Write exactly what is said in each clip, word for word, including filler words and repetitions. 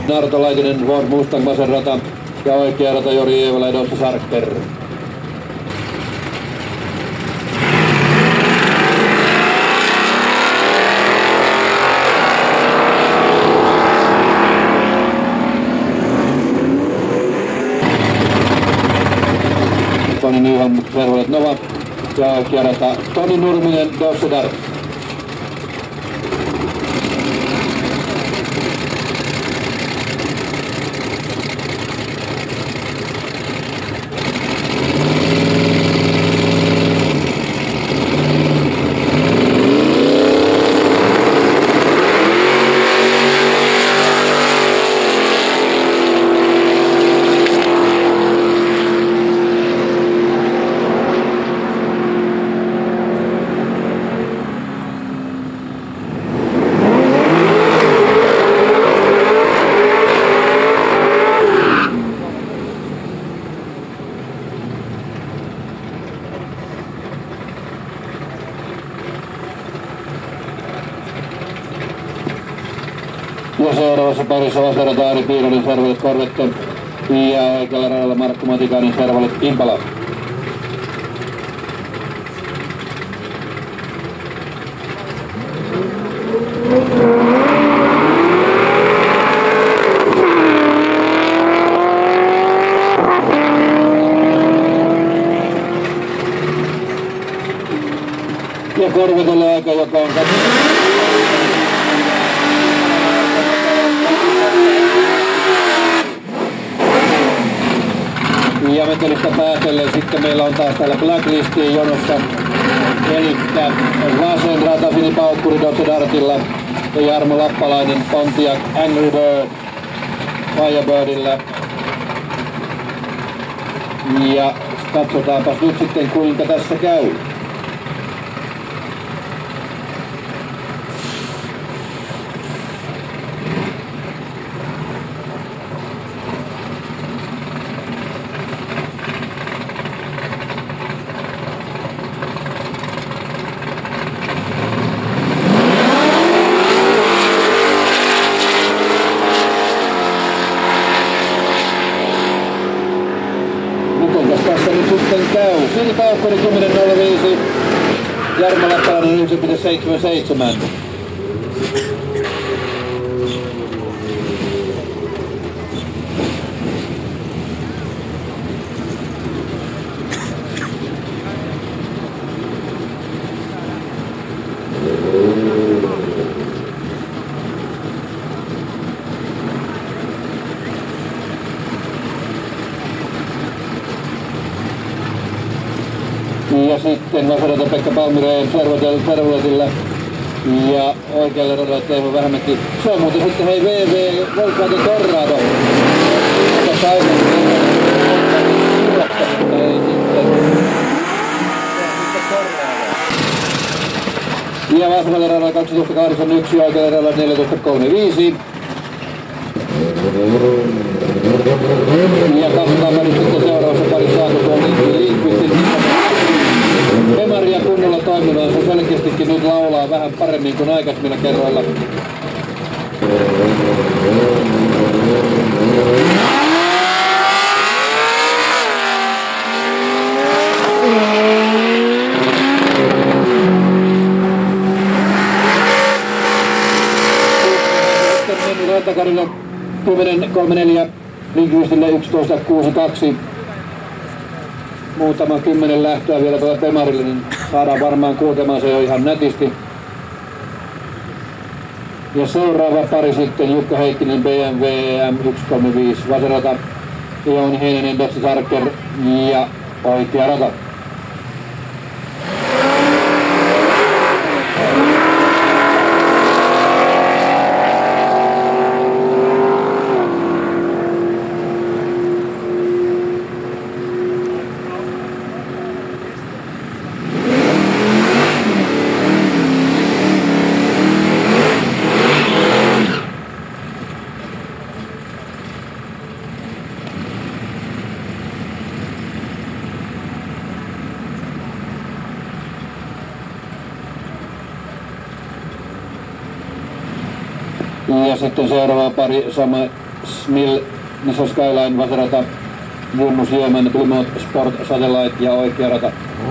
Narto Laitinen, Ford Mustang, vasen rata ja oikea rata Jori Eevola ja Dodge Charger. Toni Nyholm, Chevrolet Nova ja oikea rata Toni Nurminen, Dodge Dart. Ja seuraavassa parissa vasarata Ari Piironen, Chevrolet Corvette ja oikealla radalla Markku Matikainen, Chevrolet Impala. Ja Corvetelle aika, joka on ja metelistä päätellen sitten meillä on taas täällä Blacklistiin jonossa, eli vasen rata Fini Paukkuri Dodge Dartilla ja Jarmo Lappalainen Pontiac Angry Bird Firebirdillä. Ja katsotaanpas nyt sitten kuinka tässä käy. Tässä nyt sitten käy. Fini Paukkuri kymmenen nolla viisi, Jarmo Lappalainen yhdeksän pilkku seitsemänkymmentäseitsemän. Ja sitten vasarata Pekka Palmireen Chevroletilla ja oikealle radalle Teemu Vähämäki. Se on muuten sitten hei V V Volkswagen Tornado. Tässä aikaisemmin ei sitten. Ja vasemmalle radalle kaksitoista kahdeksankymmentäyksi ja oikealle radalle neljätoista kolmekymmentäviisi. Ja katsotaan nyt sitten seuraavassa parissa saako tuon Lindqvistin Bemaria kunnolla toimimaan. Se selkeästikin nyt laulaa vähän paremmin kuin aikaisemmilla kerroilla. Sitten meni Rantakarille kymmenen kolmekymmentäneljä, Lindqvistille yksitoista kuusikymmentäkaksi. Muutama kymmenen lähtöä vielä tuolla Bemarille, niin saadaan varmaan kulkemaan se jo ihan nätisti. Ja seuraava pari sitten Jukka Heikkinen B M W M yksi kolmekymmentäviisi vasarata, Jouni Heinänen Dodge Charger ja oikea rata. Ja sitten seuraava pari sama Smil, Niso Skyline, vasarata Junmus Jömen, Plymouth Sport Satellite ja oikea rata.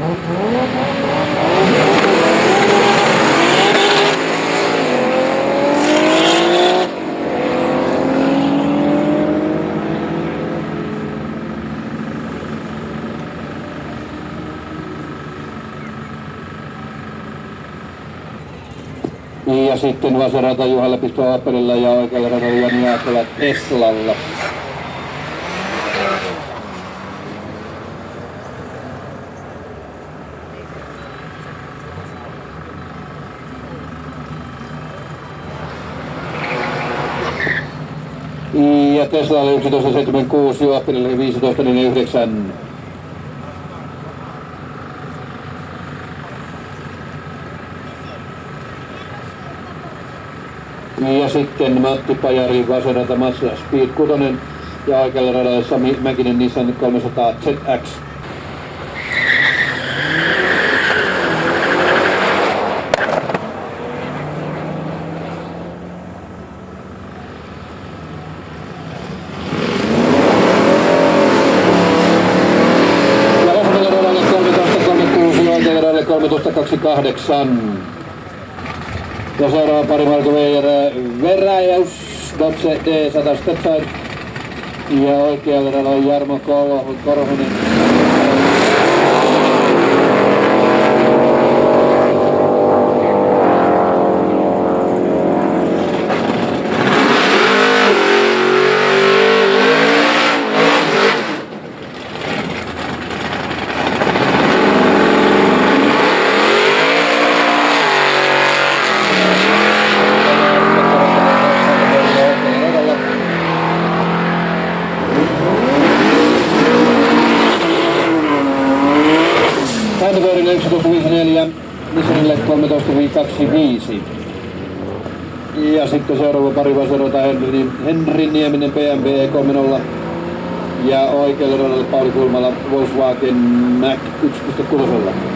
Ja sitten vasarata Juha Lepistö Opelilla ja oikealla radalla Jani Jaakola Teslalla. Ja Tesla oli yksitoista seitsemänkymmentäkuusi, Opelilla oli viisitoista neljäkymmentäyhdeksän. Ja sitten Matti Pajari, vasarata Mazda Speed kuusi ja oikealla radalla Sami Mäkinen Nissan kolmesataa Z X. Ja vasaralla radalla kolmetoista kolmekymmentäkuusi ja oikealla radalla kolmetoista kaksikymmentäkahdeksan. Ja seuraava pari Marko Veräjäys, Dodge D sata Stepside. Ja oikealla radalla on Jarmo Korhonen. Handeverille yksitoista viisikymmentäneljä, Nissanille kolmetoista kaksikymmentäviisi. Ja sitten seuraava pari vasarata Henri, Henri Nieminen B M W E kolmekymmentä ja oikealle radalle Pauli Kulmala Volkswagen Mac yksi pilkku kuusi.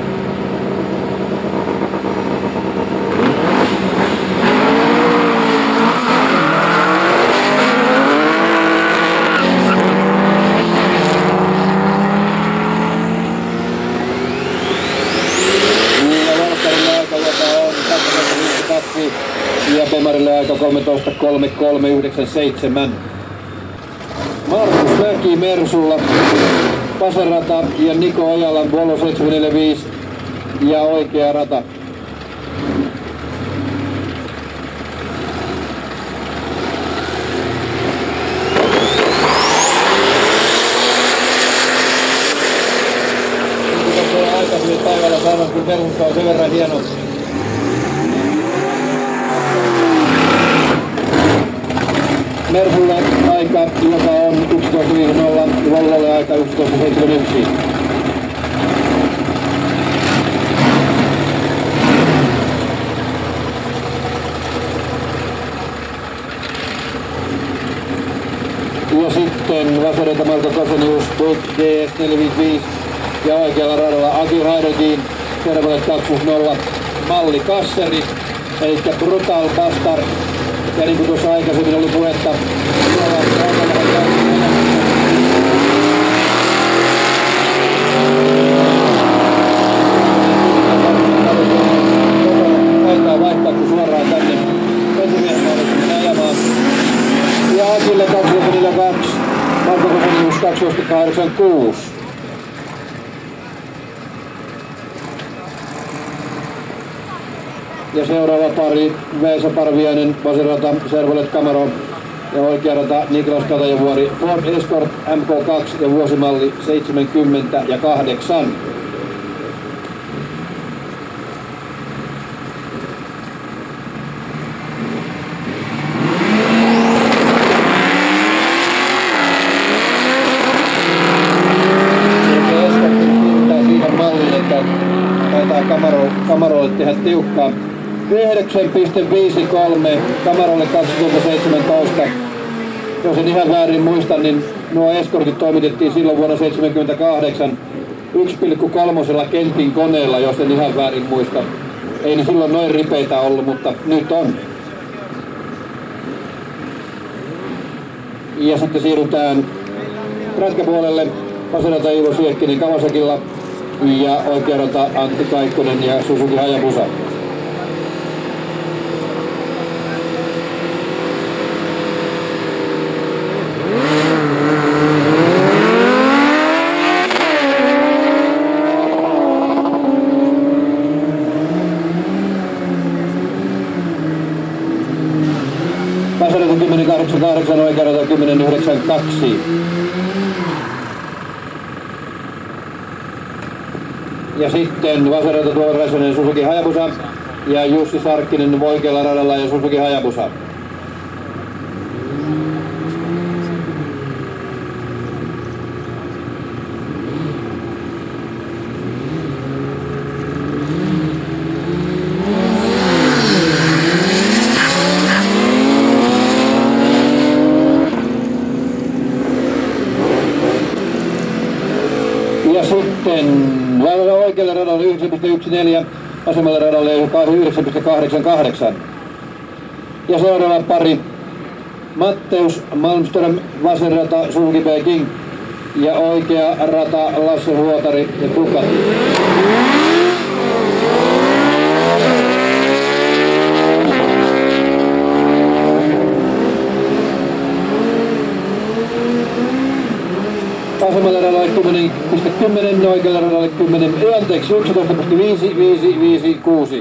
Ja Bemarille aika kolmetoista kolmekymmentäkolme yhdeksänkymmentäseitsemän. Markus Mäki Mersulla, vasarata ja Niko Ojalan Volvo seitsemän neljäkymmentäviisi ja oikea rata. Aikaisemmin päivällä sanon, kun Mersussa on sen verran hieno. Mersulle aika, joka on yksitoista viisikymmentä, Volvolle aika yksitoista seitsemänkymmentäyksi. Ja sitten vasarata Marko Kosenius, D S neljäsataaviisikymmentäviisi ja oikealla radalla Aki Raidotin Servolet kaksisataakymmentä Malli Kasseri, eli Brutal Bastard. Ja niin kuin tuossa aikaisemmin oli puhetta, aikaa vaihtaa kun suoraan tänne esimiehen mahdollisuuden ajamaan. Ja Akille kaksituhattaneljäkymmentäkaksi, Marko Kosenius kaksitoista kahdeksankymmentäkuusi. Ja seuraava pari, Veesa Parviainen, vasarata Servolet Camaro ja oikea rata Niklas Katajavuori, Ford Escort M K kaksi ja vuosimalli seitsemänkymmentäkahdeksan. Ja Escort pitää siihen malliin, että taitaa Camarolle tehdä tiukkaa. yhdeksän pilkku viisikymmentäkolme Camarolle kaksituhattaseitsemäntoista. Jos en ihan väärin muista, niin nuo Escortit toimitettiin silloin vuonna seitsemänkymmentäkahdeksan yksi pilkku kolme Kentin koneella, jos en ihan väärin muista. Ei ne silloin noin ripeitä ollut, mutta nyt on. Ja sitten siirrytään prätkäpuolelle. Vasen rata Iivo Siekkinen Kawasakilla ja oikea rata Antti Kaikkonen ja Suzuki Hayabusa. Vasen rata kymmenen kahdeksan kahdeksan, oikea rata kymmenen yhdeksän kaksi. Ja sitten vasen rata Tuomo Räsänen Suzuki Hayabusa ja Jussi Sarkkinen oikealla radalla ja Suzuki Hayabusa. Ja sitten oikealle radalle yhdeksän pilkku yksitoista, vasemmalle radalle yhdeksän pilkku kahdeksankymmentäkahdeksan. Ja seuraava pari Matteus Malmström, vasen rata Suzuki Peking ja oikea rata Lasse Huotari ja Ducati. Vasemmalle radalle kymmenen pilkku kymmenen, oikealle radalle kymmenen, anteeksi, yksitoista pilkku viisi viisi viisi kuusi.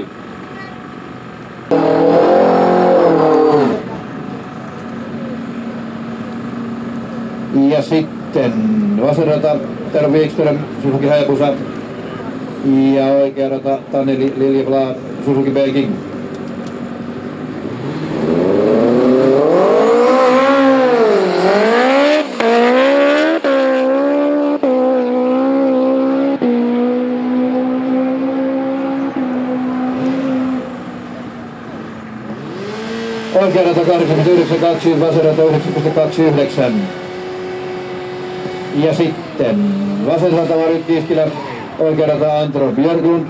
Ja sitten vasen rata Tero Wikström Suzuki Hayabusa ja oikea rata Taneli Liljeblad Suzuki Peking. Oikea rata kahdeksan pilkku yhdeksän kaksi, vasen rata yhdeksän pilkku kaksikymmentäyhdeksän. Ja sitten vasen rata Marit Kiiskilä, oikea rata Antero Björklund.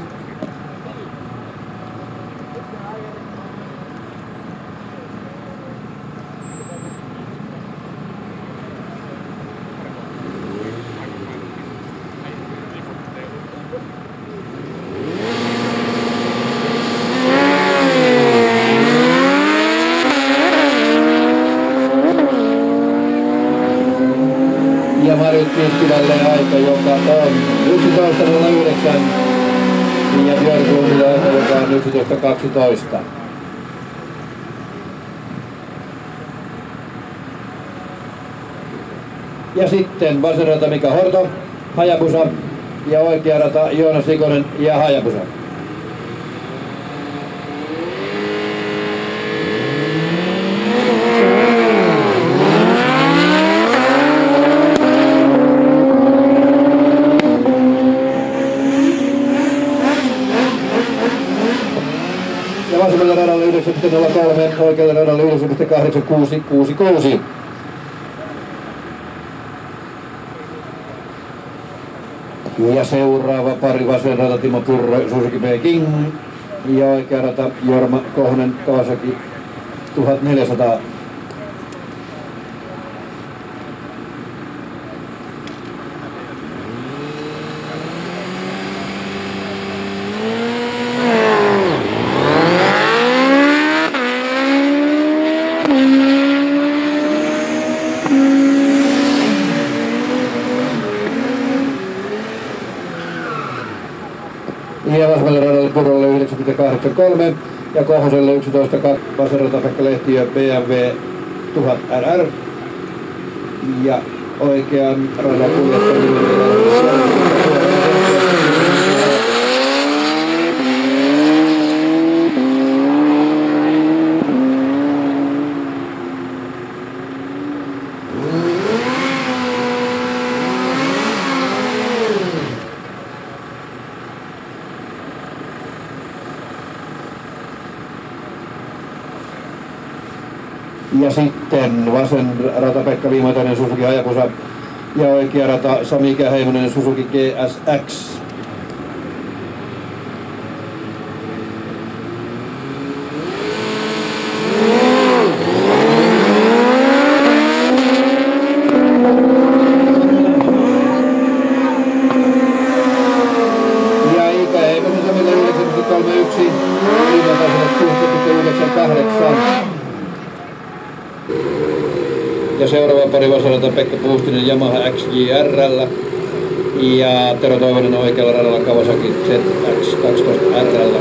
Ja Marit Kiiskilälle aika, joka on yksitoista nolla yhdeksän ja Björklundille aika, joka on yksitoista kaksitoista. Ja sitten vasen rata Mika Horto, Hayabusa ja oikea rata Joonas Ikonen ja Hayabusa. Ja vasemmalle radalle yhdeksän pilkku nolla kolme, oikealle radalle yhdeksän pilkku kahdeksan kuusi kuusi kuusi. Ja seuraava pari vasen rata Timo Purro Suzuki Peking ja oikea rata Jorma Kohnen Kawasaki tuhatneljäsataa. Ja vasemmalle radalle Purolle yhdeksän pilkku kahdeksan kolme ja Kohoselle yksitoista kaksi, vasen rata Pekka Lehtiö B M W tuhat R R ja oikean radan kuljettaminen. Ja sitten vasen rata Pekka Viimoitainen Suzuki Hayabusa ja oikea rata Sami Ikäheimonen Suzuki G S X. pari vasaralta Pekka Puustinen Yamaha X J R:llä ja Tero Toivonen oikealla radalla Kawasaki Z X kaksitoista R:llä.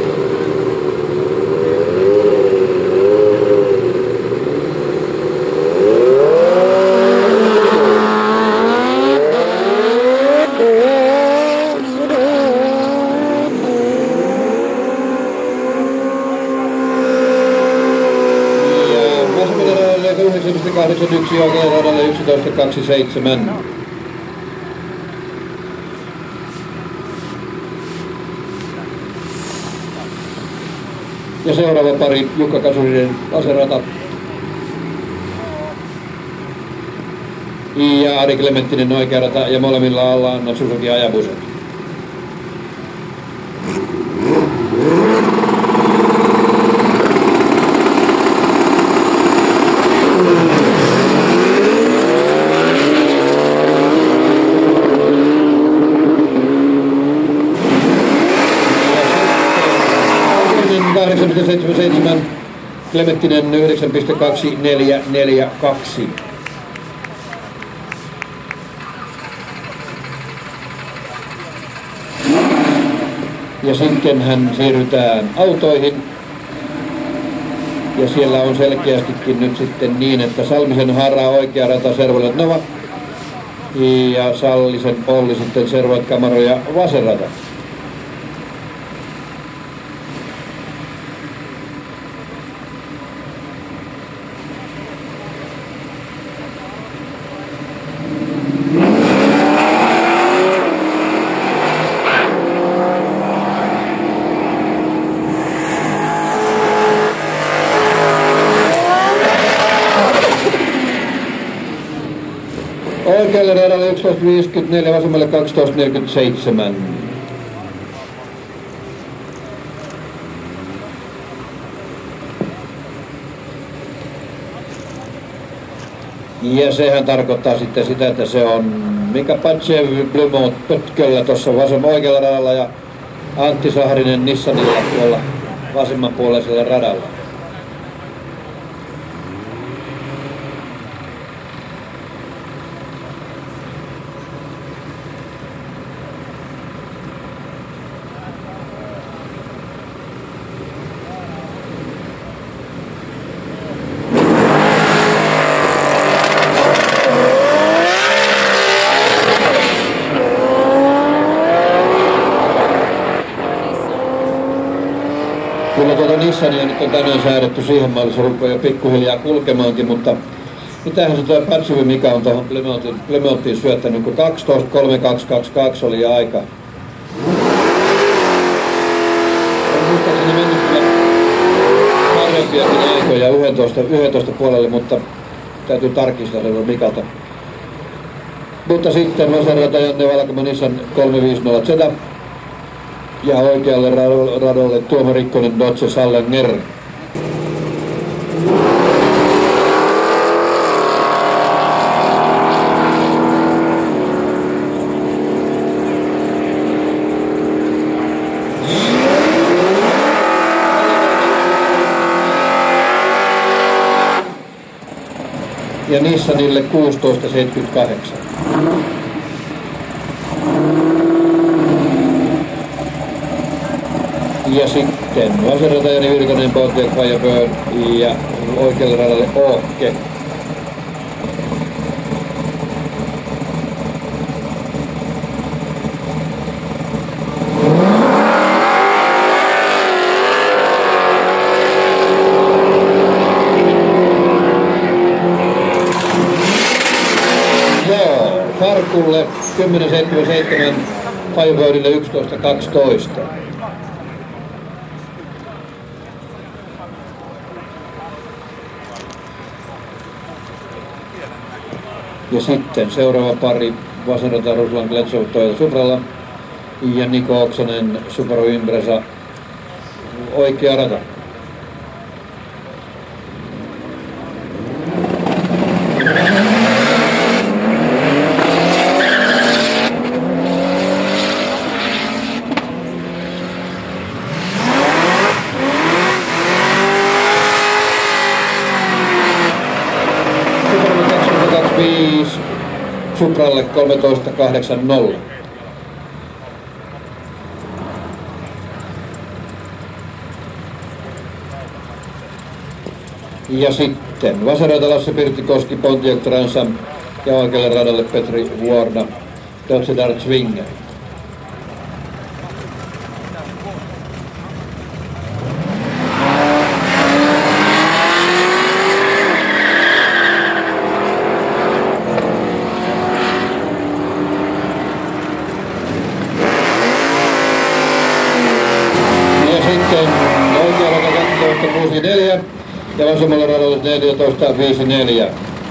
yhdeksän pilkku kahdeksankymmentäyksi oikealle radalle yksitoista pilkku kaksikymmentäseitsemän. Ja seuraava pari Jukka Kasurinen vasenrata. Ja Ari Klementtinen oikea rata ja molemmilla alla on Suzuki Hayabusa. kahdeksan pilkku seitsemänkymmentäseitsemän, Klementtinen yhdeksän pilkku kaksisataaneljäkymmentäkaksi. Ja sitten hän siirrytään autoihin. Ja siellä on selkeästikin nyt sitten niin, että Salmisen Hara oikea rata Servolet Nova. Ja Sallisen Olli sitten Servolet Camaro ja vasen rata. Oikealle radalle yksitoista pilkku viisikymmentäneljä, vasemmalle kaksitoista pilkku neljäkymmentäseitsemän. Ja sehän tarkoittaa sitten sitä, että se on Mika Patsev Blumot Pötköllä tuossa vasemman oikealla radalla ja Antti Saharinen Nissanilla tuolla vasemmanpuoleisella radalla. Kyllä tuota Nissania nyt on tänään säädetty siihen malliin, se rupeaa jo pikkuhiljaa kulkemaankin, mutta mitähän se tuo Patsevi Mika on tuohon Plemonttiin syöttänyt, kun kaksitoista kolme kaksi kaksi kaksi oli aika. On muistaakseni mennyt kyllä parempiakin aikoja yksitoista, yksitoista puolelle, mutta täytyy tarkistaa sen Mikalta. Mutta sitten vasenrata Janne Valkama Nissan kolmesataaviisikymmentä Z. Ja oikealle radolle Tuomo Rikkonen Dodge Challenger. Ja Nissanille kuusitoista pilkku seitsemänkymmentäkahdeksan. Ja sitten vasenrata Jani Virtanen, Pontiac Firebird ja oikealle radalle Ookke. Joo, Farkulle kymmenen pilkku seitsemänkymmentäseitsemän, Firebirdille yksitoista pilkku kaksitoista. Ja sitten seuraava pari vasenrata Ruslan Gletsov Toyota Supralla ja Niko Oksanen Subaru Impreza oikea rata. Supralle kolmetoista kahdeksankymmentä. Ja sitten vasarata Lasse Pirttikoski, Pontiac Transam ja oikealle radalle Petri Vuorna, Dodge Dart Swinger. Ja sitten oikealla kaksitoista kuusikymmentäneljä. Ja vasemmalla radalla neljätoista viisikymmentäneljä.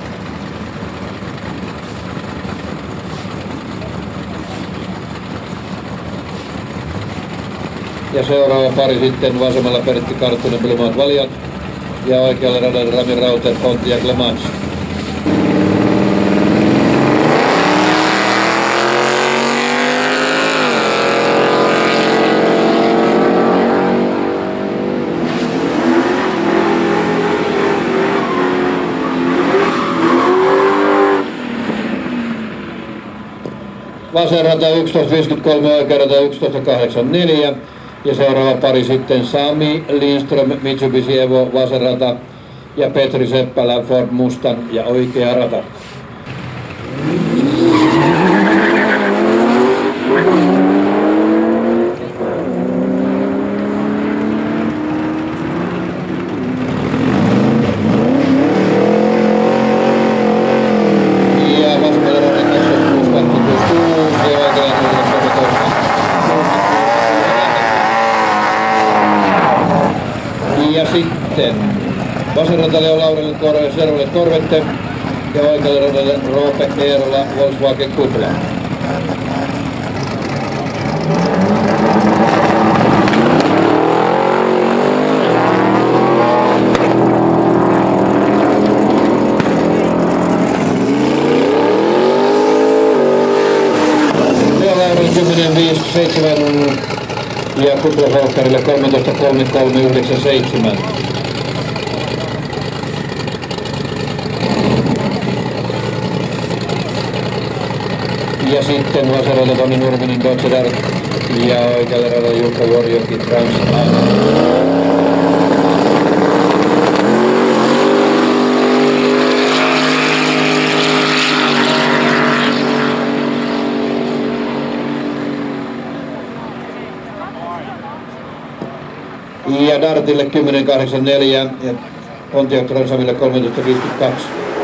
Ja seuraava pari sitten vasemmalla Pertti Karttunen, Blumaat Valjat ja oikealla radalla Rami Rauter, Pontiac Le Mans. Vasen rata yksitoista viisikymmentäkolme, oikea rata yksitoista kahdeksankymmentäneljä ja seuraava pari sitten Sami Lindström, Mitsubishi Evo, vasen rata ja Petri Seppälä, Ford Mustang ja oikea rata. Ja sitten vasenradalle on Laurille Korve, Servolle Korvette ja oikealle radalle Roope Eerola, Volkswagen Kupla. Ja Laurille kymmenen viisi seitsemän ja Kupla Volkkarille kolmetoista kolme kolme yhdeksän seitsemän. Ja sitten vasaralla Toni Nurminen, Dodge Dart ja oikealle radalla Jukka Vuorijoki, Transam. Ja Dartille kymmenen kahdeksankymmentäneljä ja Pontiac Transamille kolmetoista viisikymmentäkaksi.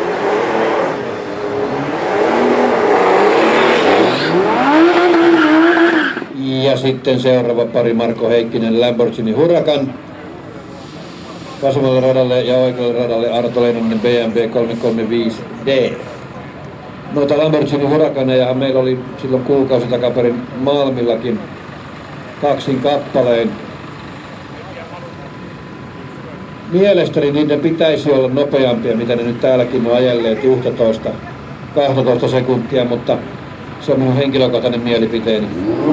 Ja sitten seuraava pari Marko Heikkinen, Lamborghini Huracan. Vasemmalle radalle ja oikealle radalle Arto Leinonen, B M W kolme kolme viisi D. Noita Lamborghini Huracaneja meillä oli silloin kuukausi takaperin Malmillakin kaksin kappaleen. Mielestäni niiden pitäisi olla nopeampia, mitä ne nyt täälläkin on ajelleet, yksitoista kaksitoista sekuntia, mutta se on minun henkilökohtainen mielipiteeni.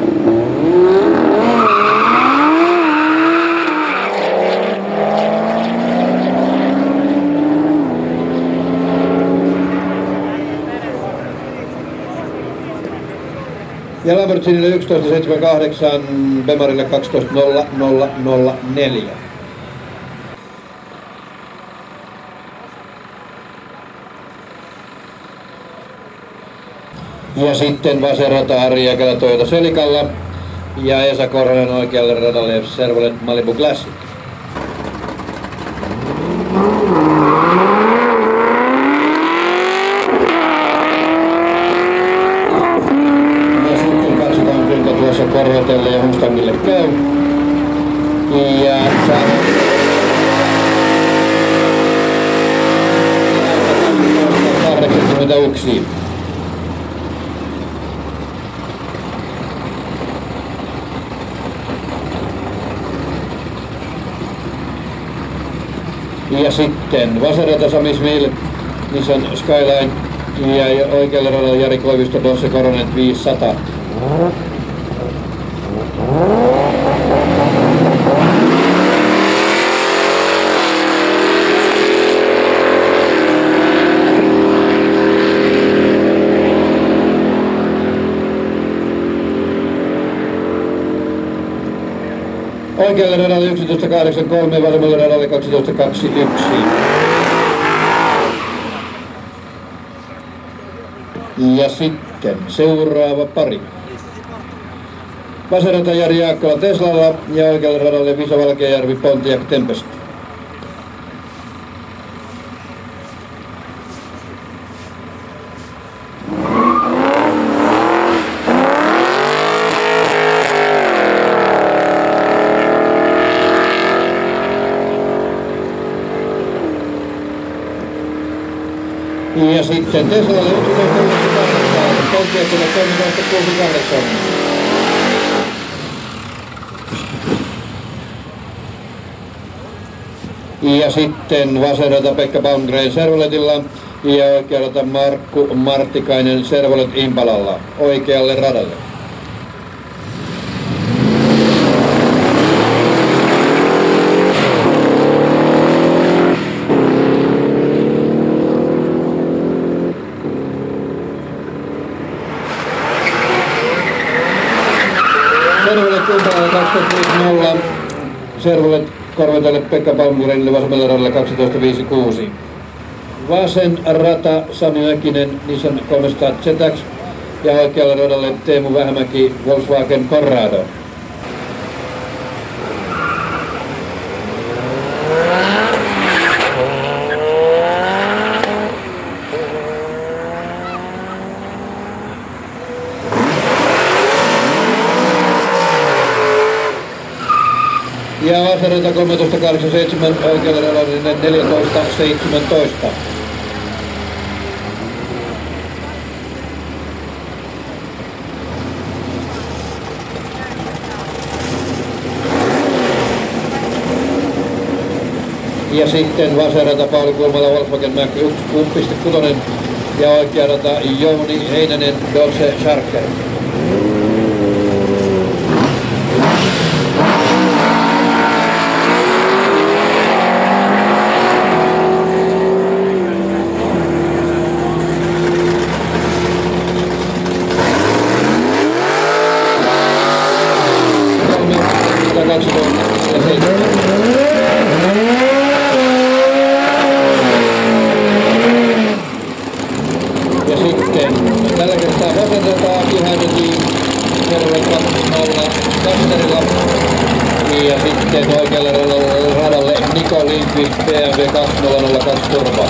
Ja Lamborghinille yksitoista seitsemänkymmentäkahdeksan, Bemarille kaksitoista nolla nolla nolla neljä. Ja sitten vasen rata Harri Jäkelä Toyota Selikalla ja Esa Korhonen oikealle radalle Servolet Malibu Classic. Ja sitten katsotaan kuinka tuossa Korhotelle ja Mustangille käy. Ja kahdeksankymmentäyksi. Ja sitten vasarata Sami Smil, Nissan Skyline ja oikealle radalle Jari Koivisto, Dosse Coronet viisisataa. Oikealle radalle yksitoista kahdeksankymmentäkolme, vasemmalle radalle kaksitoista kaksikymmentäyksi. Ja sitten seuraava pari. Vasen Jari Jaakkola Teslalla ja oikealle radalle Visa Valkeajärvi Pontiac Tempest. Ja sitten Teslalle yksitoista kuusikymmentäkahdeksan, Pontiacille kolmetoista kuusikymmentäkahdeksan. Ja sitten vasen rata Pekka Palmgren Servoletilla ja oikea rata Markku Marttikainen Servolet Impalalla oikealle radalle. Servolet Impalalla kaksitoista viisi nolla. Servolet Korvetalle Pekka Palmgrenille vasemmalle radalle kaksitoista viisikymmentäkuusi. Vasen rata Sami Mäkinen Nissan kolmesataa Z X ja oikealle radalle Teemu Vähämäki Volkswagen Corrado. Ja vasarata kolmetoista kahdeksankymmentäseitsemän, oikealle radalle neljätoista seitsemäntoista. Ja sitten vasarata Pauli Kulmala Volkswagen Mac yksi pilkku kuusi ja oikea rata Jouni Heinänen Dodge Charger. Ja sitten tällä kertaa vasennetaan Pyhänetiin Servolet kaksi nolla Kasterilla. Ja sitten oikealle radalle Niko Lindqvist B M W kaksi nolla nolla kaksi Turbo.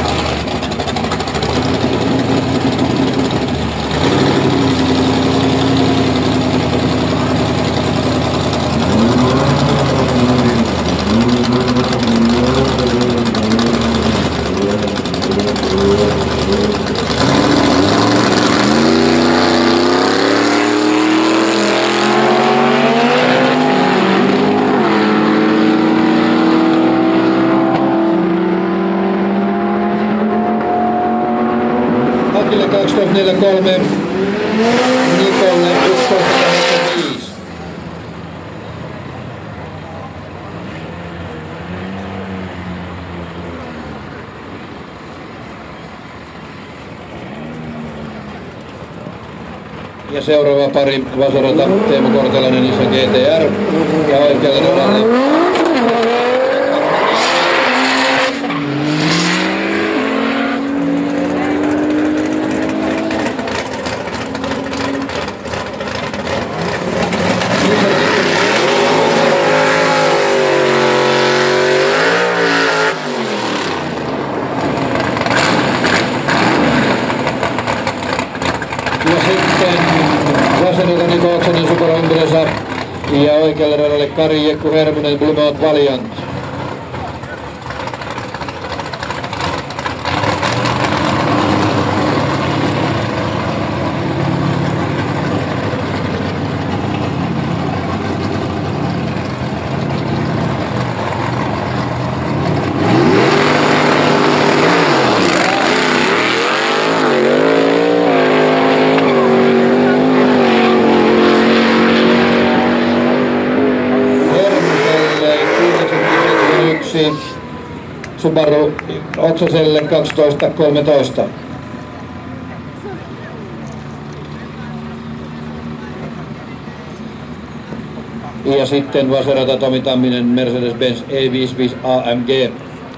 Akille kaksitoista neljäkymmentäkolme, Nikolle yksitoista kahdeksankymmentäviisi. Ja seuraava pari vasarata Teemu Kortelainen Nissan G T R ja oikealle radalle ja sitten vasenilta Niko Oksanen Supra Ingresa ja oikealle radalle Kari Jekku Hermonen Blue Valiant. Subaru Oksaselle kaksitoista kolmetoista. Ja sitten vasenrata Tomi Tamminen Mercedes-Benz E viisikymmentäviisi A M G.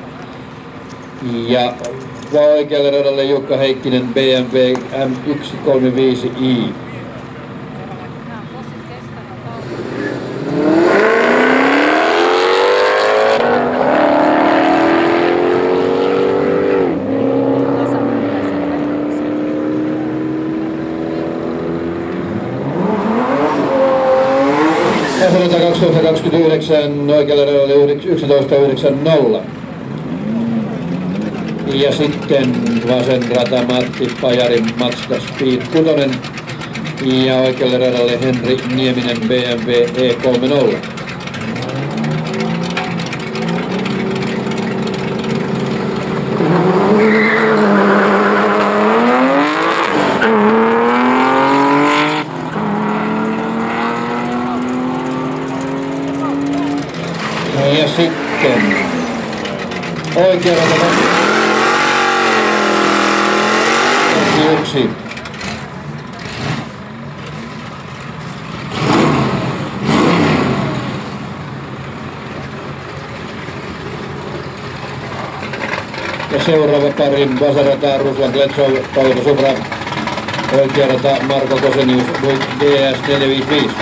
Ja oikealle radalle Jukka Heikkinen B M W M yksi kolmekymmentäviisi i. kaksituhattakaksikymmentäyhdeksän oikealle radalle yksitoista yhdeksänkymmentä. Ja sitten vasen rata Matti Pajarin Mazda Speed kuusi. Ja oikealle radalle Henri Nieminen B M W E kolmekymmentä. Ja sitten oikea rata yksi. Ja seuraava pari vasarata Ruslan Gletsow Toyota Supra. Oikea rata Marko Kosenius D S neljä viisi.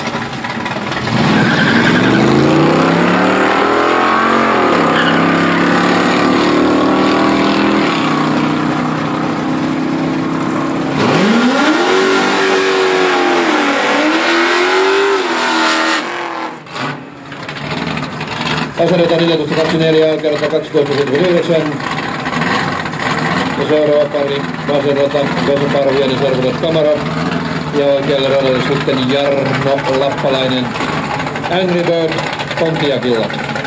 Vasarata neljätoista kaksikymmentäneljä, oikea rata kaksitoista seitsemänkymmentäyhdeksän. Ja seuraava pari vasarata Vesa Parviainen Servolet Kamara. Ja oikealle radalle sitten Jarno Lappalainen Angry Bird Pontiacilla.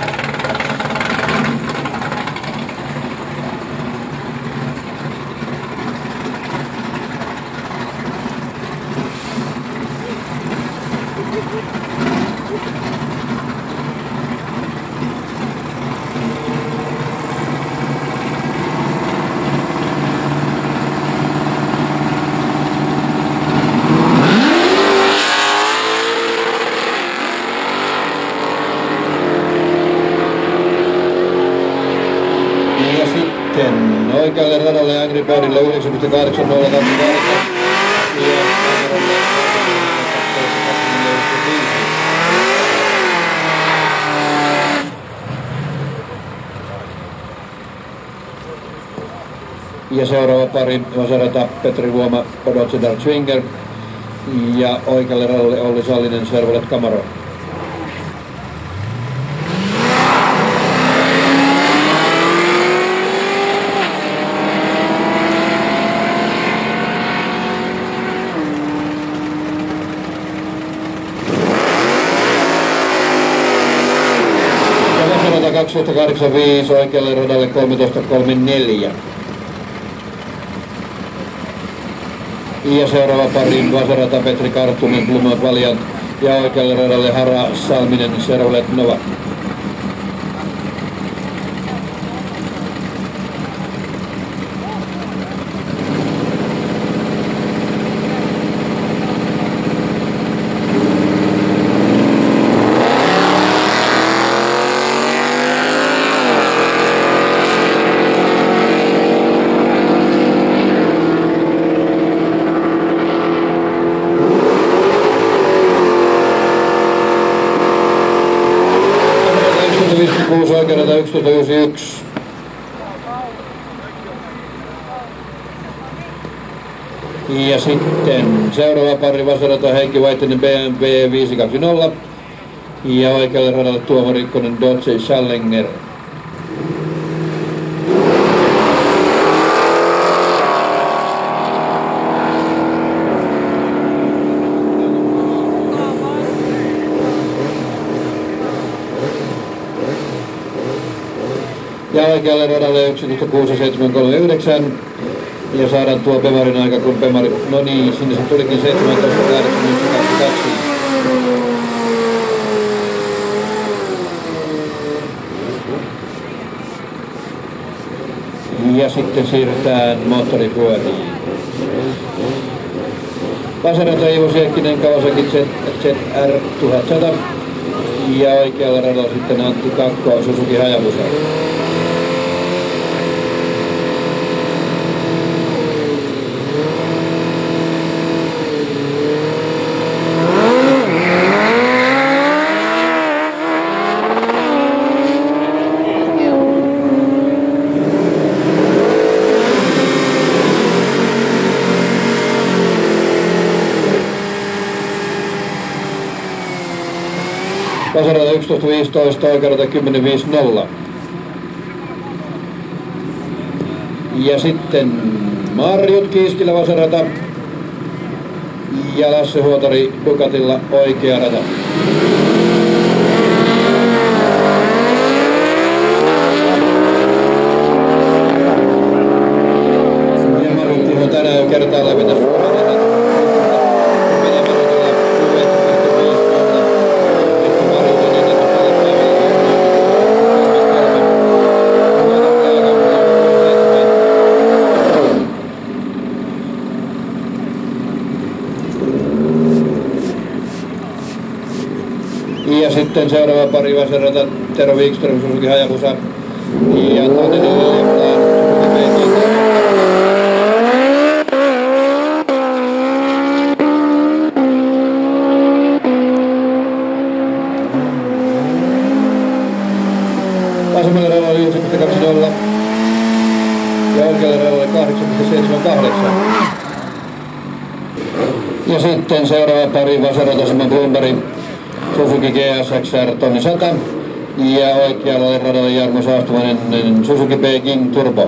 Oikealle radalle Angry Birdille yhdeksän pilkku kahdeksan nolla kaksikymmentäkahdeksan ja Kamerolle ja seuraava pari vasarata Petri Vuoma Dodge Dart Swinger ja oikealle radalle Olli Sallinen Servolet Camaro. kaksituhattakahdeksankymmentäviisi oikealle radalle kolmetoista kolmekymmentäneljä. Ja seuraava pari vasarata Petri Karttunen Blumot Valiant ja oikealle radalle Hara Salminen Servolet Nova. viisikymmentäkuusi oikeudelta yksitoista yhdeksänkymmentäyksi. Ja sitten seuraava pari vasarata Heikki Vaittinen B M W viisi kaksikymmentä ja oikealle radalle Tuomo Rikkonen Dodge Challenger. Ja oikealle radalle yksitoista kuusi seitsemän kolme yhdeksän. Ja saadaan tuo Pemarin aika, kun Pemari, no niin, sinne se tulikin seitsemäntoista kahdeksan yksi kaksi. Ja sitten siirrytään moottoripyöriin. Vasarata Iivo Siekkinen Kawasaki Z R tuhatsata. Ja oikealla radalla sitten Antti Kakko Suzuki Hayabusa. Vasarata yksitoista viisitoista, oikearata kymmenen viisi nolla. Ja sitten Marjut Kiiskilä vasarata ja Lasse Huotari Ducatilla oikea rata. Ja Marjut on tänään jo kertaa läpi tässä Suomessa. Ja sitten seuraava pari vasarata Tero Wikström Suzuki Hayabusa ja Toni Liljenplan Suzuki P G. Vasemmalla radalla oli yhdeksän pilkku kaksikymmentä ja oikealla radalla kahdeksan pilkku seitsemänkymmentäkahdeksan. Ja sitten seuraava pari vasarata Simon Blomberg Suzuki G S X R tonni sata ja oikealla radalla Jarmo Saastuvainen Suzuki Peking Turbo.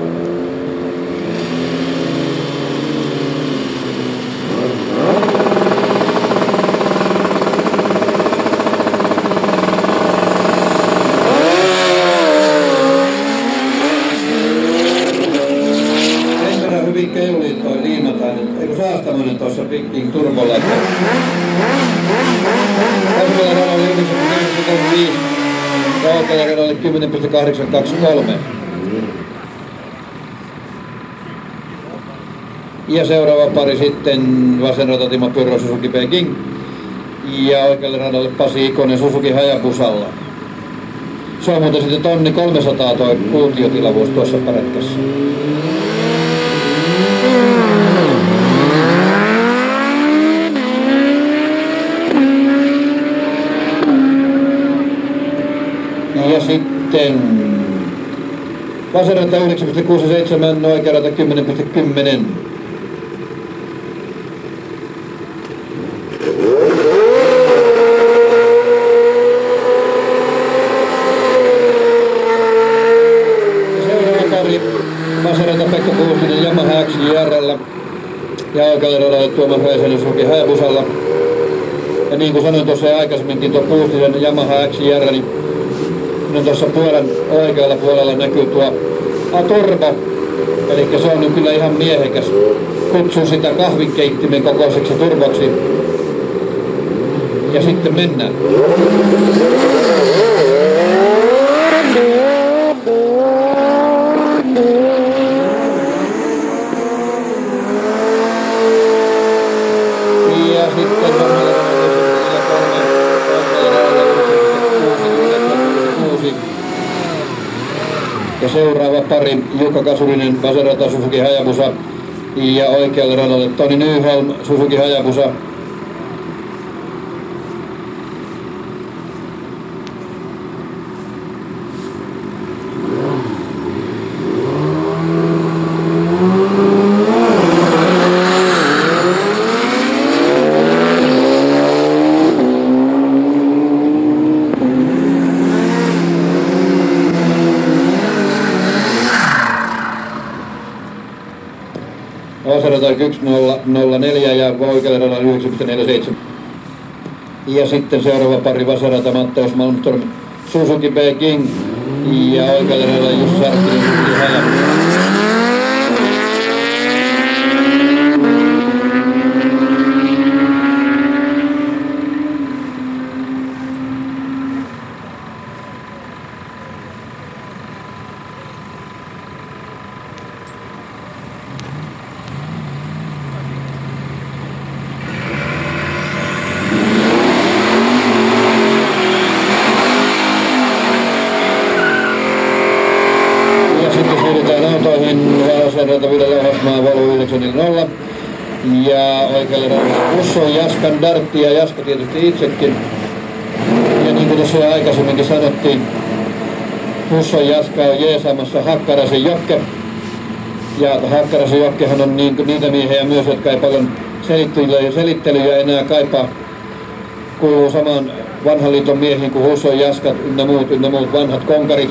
Sen verran hyvin keuliin toi liimataan, eikö Saastamoinen tuossa Peking Turbolla, että vasemmalla radalla oli yhdeksän pilkku kolmekymmentäviisi ja oikealla radalla oli kymmenen pilkku kahdeksansataakaksikymmentäkolme. Ja seuraava pari sitten vasen rata Timo Pyrrö Suzuki Peking ja oikealle radalle Pasi Ikonen Suzuki Hayabusalla. Se on muuten sitten tonni kolmesataa toi kuutiotilavuus tuossa pärätkässä. Ja sitten vasarata yhdeksän pilkku kuusikymmentäseitsemän, oikearata kymmenen pilkku kymmenen. Seuraava pari vasarata Pekka Puustinen Yamaha X J R:llä ja oikealle radalle Tuomas Räisänen Suzuki Hayabusalla. Ja niin kuin sanoin tuossa aikaisemminkin, tuo Puustisen Yamaha X J R, niin no tuossa puolen oikealla puolella näkyy tuo A-turbo, eli se on nyt kyllä ihan miehekäs. Kutsun sitä kahvinkeittimen kokoiseksi turboksi. Ja sitten mennään. Ja sitten ja seuraava pari Jukka Kasurinen vasarata Suzuki Hayabusa ja oikealle radalle Toni Nyholm Suzuki Hayabusa. Vasarata yksi nolla nolla neljä ja oikealle radalla yhdeksän pilkku neljäkymmentäseitsemän. Ja sitten seuraava pari vasarata Matteus Malmström Suzuki Peking ja oikealle radalla Jussi Sarkkinen Suzuki Hayabusa. vasen rata Ville Lauhasmaa Volvo yhdeksän neljä nolla. Ja oikealle radalle Husso Jaskan dartti ja Jaska tietysti itsekin. Ja niin kuin tuossa jo aikaisemminkin sanottiin, Husso Jaska on jeesaamassa Hakkaraisen Jokke. Ja Hakkaraisen Jokkehan on niin, niitä miehiä myös, jotka ei paljon selittelyjä ja selittelyjä enää kaipaa. Kuuluu samaan vanhan liiton miehiin kuin Husso Jaskat ynnä muut, ynnä muut vanhat konkarit.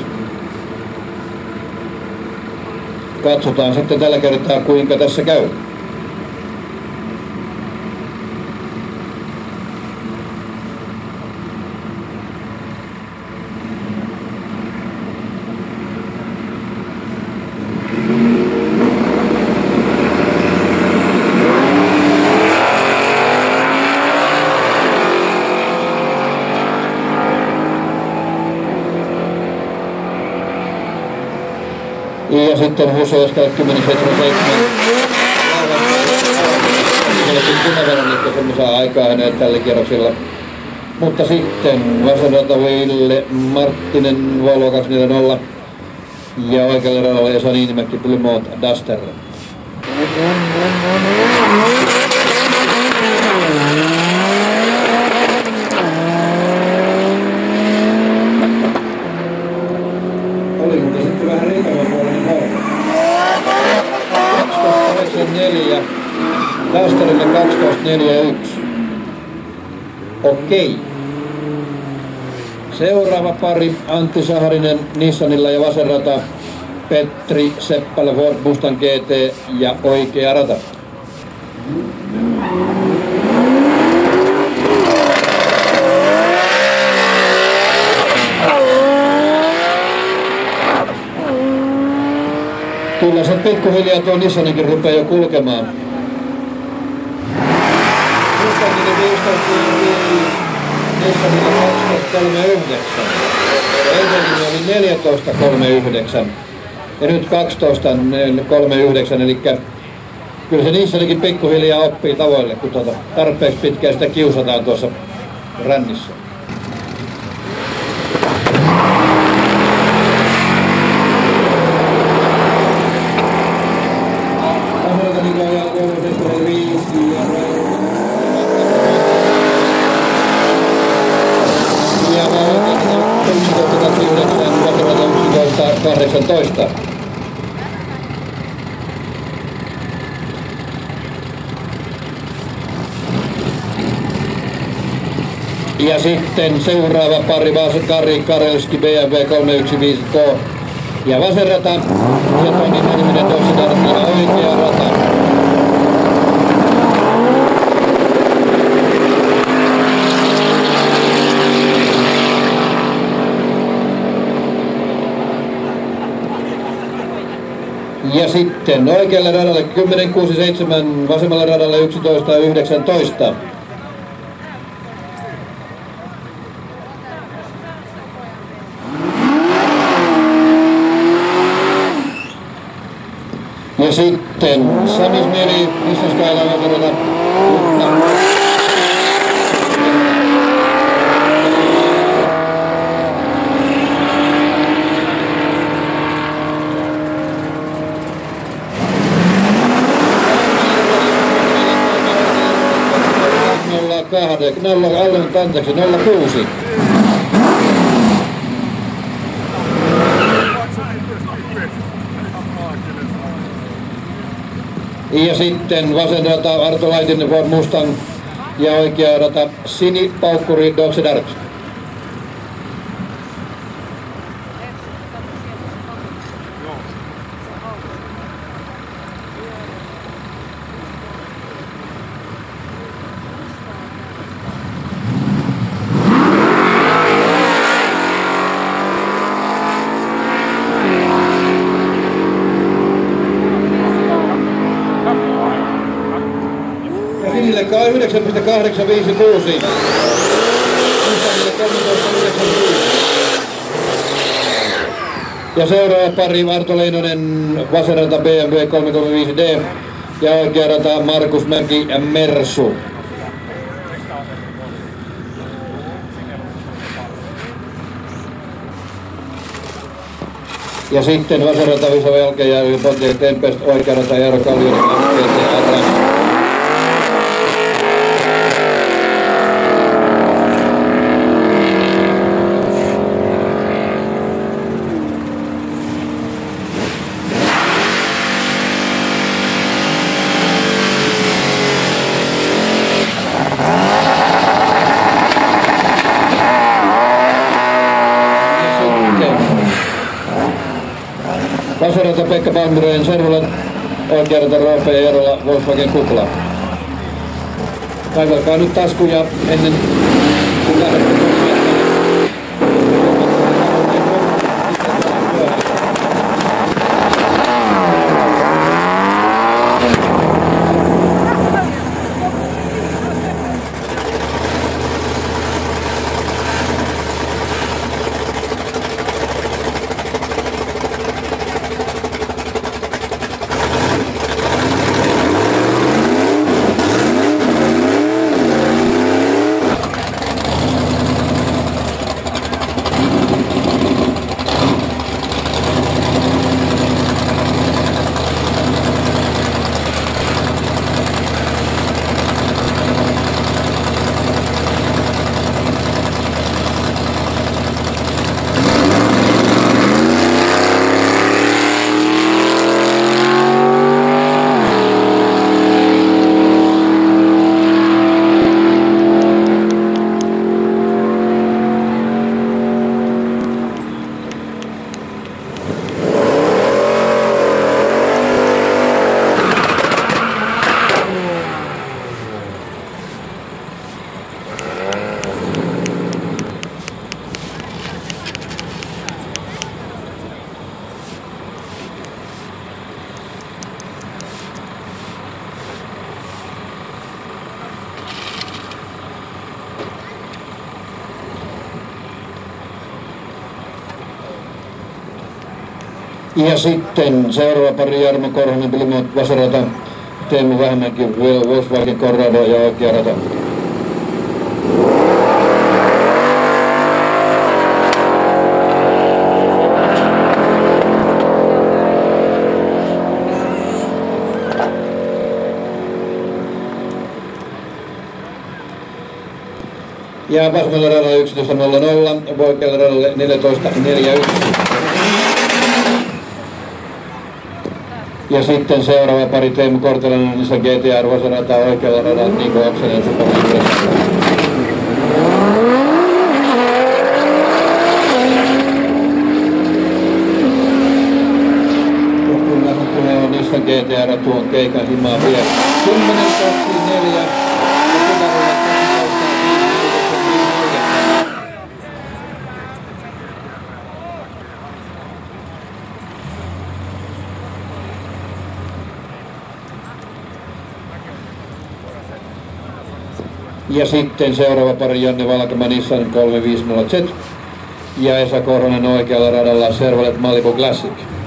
Katsotaan sitten tällä kertaa kuinka tässä käy. Ja sitten Husso Jaskalle kymmenen seitsemän seitsemän. Punaveronikko semmoisen aikaa hänelle tällä kierroksilla. Mutta sitten vasen rata Ville Marttinen Volvo kaksi neljä nolla. Ja oikealle radalle Esa Niinimäki Plymouth Duster. Dusterille kaksitoista neljä yksi. Okei. Seuraava pari Antti Saharinen Nissanilla ja vasen rata Petri Seppälä Ford Mustang G T ja oikea rata. Kyllä se pikkuhiljaa tuo Nissaninkin rupeaa jo kulkemaan. Nissanilla kaksitoista kolmekymmentäyhdeksän. Eilenkin oli neljätoista kolmekymmentäyhdeksän ja nyt kaksitoista kolmekymmentäyhdeksän, eli kyllä se Nissanikin pikkuhiljaa oppii tavoille, kun tuota tarpeeksi pitkään sitä kiusataan tuossa rännissä. kahdeksantoista. Ja sitten seuraava pari Kari Karelski B M W kolme yksi viisi K ja vasen rata ja Toni Maniminen Dodge Dart ja oikea rata. Ja sitten oikealle radalle kymmenen kuusi seitsemän, vasemmalle radalle yksitoista yhdeksäntoista. Ja sitten Sami Smeri, missä Skyline radalle. nolla, anteeksi, nolla kuusi. Ja sitten vasen rata Arto Laitinen Ford Mustang ja oikea rata Sini Paukkuri Dodge Dart. yhdeksän pilkku kahdeksan viisi kuusi. Ja seuraava pari Arto Leinonen vasen rata B M W kolme kolme viisi D ja oikea rata Markus Mäki ja Mersu. Ja sitten vasarata Visa Velkejärvi, Pontiac Tempest, oikearata Eero Kallioinen, G T R. Vasarata Pekka Palmgren, Servola, oikearata Roope ja Eerola, Volkswagen Kupla. Kaivelkaa nyt taskuja ennen kun lähdette tuomaan. Ja sitten seuraava pari Jarmo Korhonen, Plymouth vasarata, Teemu Vähämäki, Volkswagen Corrado ja oikea rata. Ja vasemmalla radalla yksitoista nolla nolla, oikealla radalla neljätoista neljä yksi. Ja sitten seuraava pari Teemu Kortelainen, Nissan G T R vasarata, oikealla radalla Niko Oksanen, Superliiga. Ja kyllä kun tulee on Nissan G T R tuon keikan himaa vielä. kymmenen kaksi neljä. Ja sitten seuraava pari Janne Valkama Nissan kolme viisi nolla Z ja Esa Korhonen oikealla radalla Chevrolet Malibu Classic.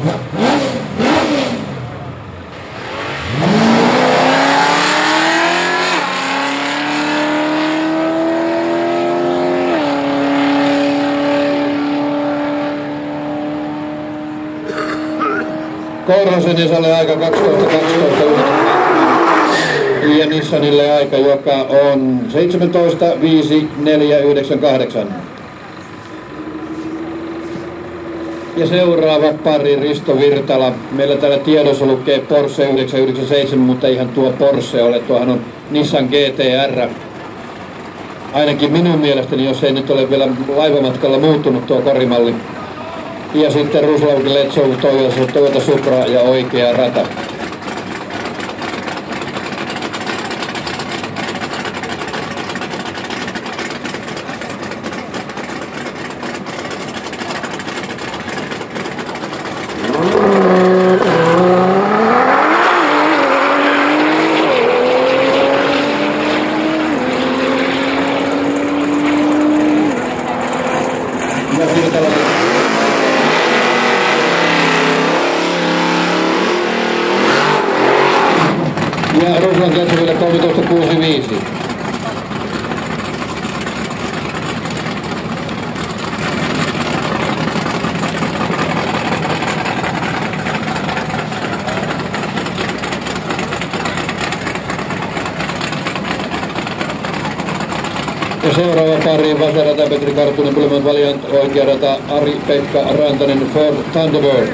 Korhosen Esalle aika kaksitoista kaksitoista ja Nissanille aika, joka on seitsemäntoista viisi neljä yhdeksän kahdeksan. Ja seuraava pari Risto Virtala. Meillä täällä tiedossa lukee Porsche yhdeksän yhdeksän seitsemän, mutta ihan tuo Porsche ole. Tuohan on Nissan G T R. Ainakin minun mielestäni, jos ei nyt ole vielä laivamatkalla muuttunut tuo korimalli. Ja sitten Ruslav Gletsov, Toyota, Toyota Supra ja oikea rata. Ja Ruslan Gletsoville kolmetoista kuusikymmentäviisi. Ja seuraava pari vasarata Petri Kartunen, Blue Valiant, oikea rata Ari-Pekka Rantanen, Ford Thunderbird.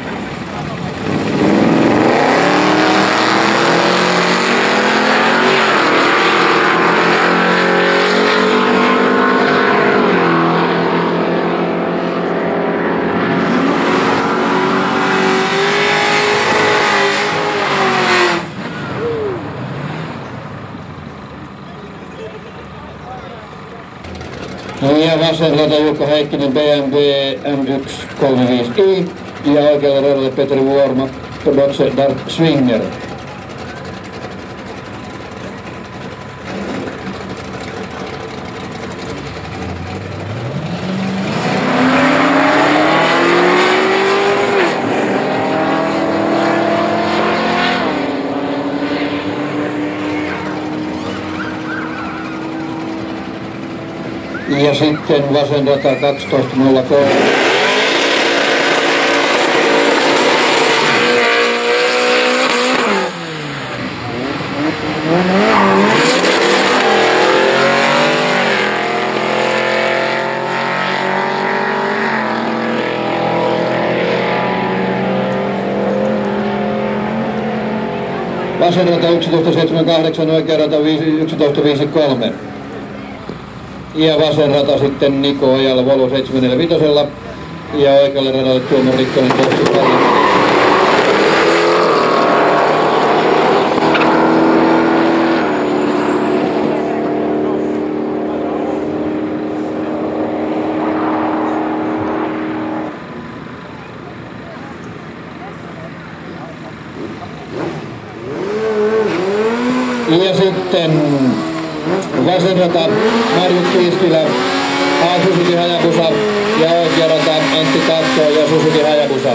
Ja vasen rata Jukka Heikkinen B M W M yksi kolmekymmentäviisi i ja oikealla radalla Petri Vuorma Dodge Dart Swinger. Ja sitten vasen rata kaksitoista nolla kolme. Vasen rata yksitoista seitsemänkymmentäkahdeksan, oikea rata yksitoista viisikymmentäkolme. Ja vasen rata sitten Niko Ojala Volvo seitsemän neljäkymmentäviisi ja oikealle radalle Tuomo Rikkonen Tohti Kalli. Ja sitten vasen rata Marjut Kiistilä, Suzuki Hayabusa ja oikea rata Antti Katto ja Suzuki Hayabusa.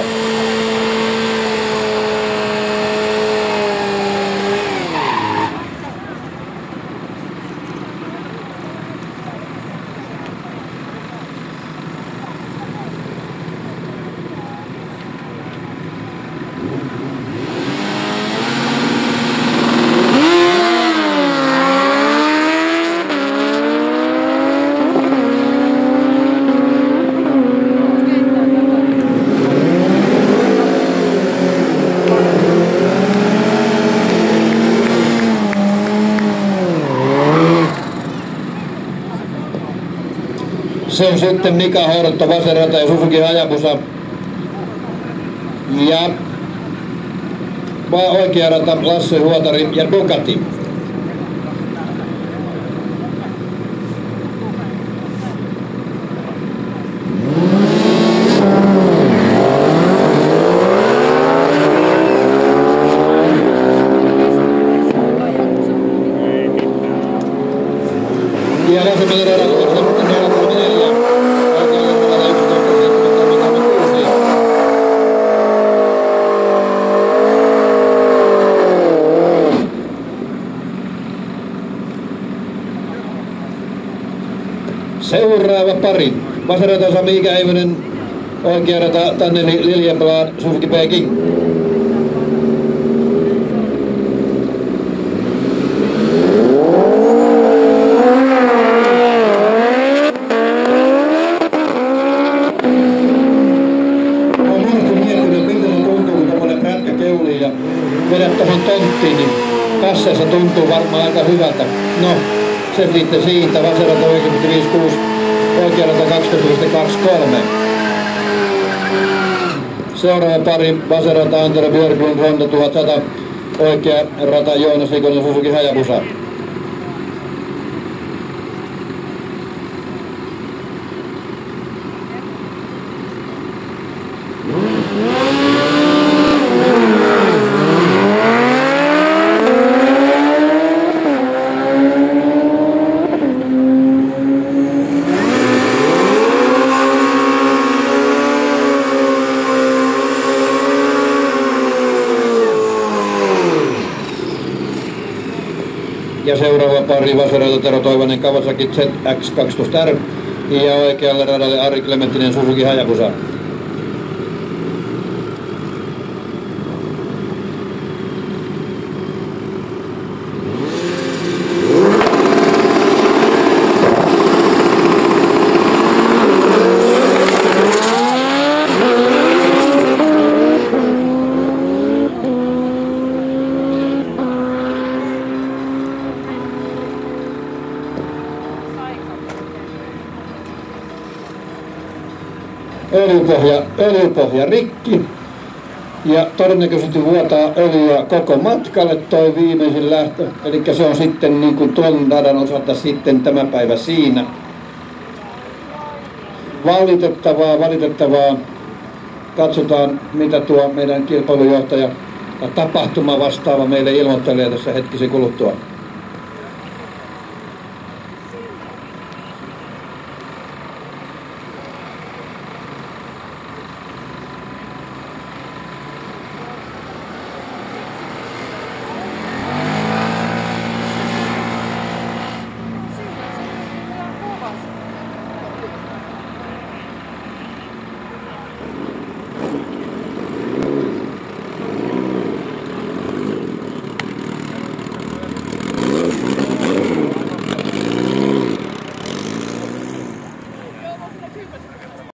Se on sitten Mika Horto, vasen rata ja Suzuki Hayabusa. Ja oikea rata Lasse Huotari ja Ducati. Ja vasemmalla radalla seuraava pari. Vasen rata Sami Ikäihminen, oikea rata Tanneli Liljenblad, Suzuki Peking. On monesti miettinyt, miltä se tuntuu, kun tommonen prätkä keulii ja vedät tohon tonttiin, niin kasseessa tuntuu varmaan aika hyvältä. No, se sitten siitä, vasen rata yhdeksänkymmentäviisi kuusi, oikea rata kaksitoista pilkku kaksikymmentäkolme. Seuraava pari, vasen rata Antero Björklund, Honda tuhatsata, oikea rata Joonas Ikonen, Suzuki Hayabusa. Ja seuraava pari, vasen rata Tero Toivonen, Kawasaki Z X kaksitoista R ja oikealle radalle Ari Klementtinen, Suzuki Hayabusa. öljypohja, öljypohja rikki. Ja todennäköisesti vuotaa öljyä koko matkalle toi viimeisin lähtö. Eli se on sitten niin kuin tuon radan osalta sitten tämä päivä siinä. Valitettavaa, valitettavaa. Katsotaan mitä tuo meidän kilpailujohtaja tapahtuma vastaava meille ilmoittelee tässä hetkisen kuluttua.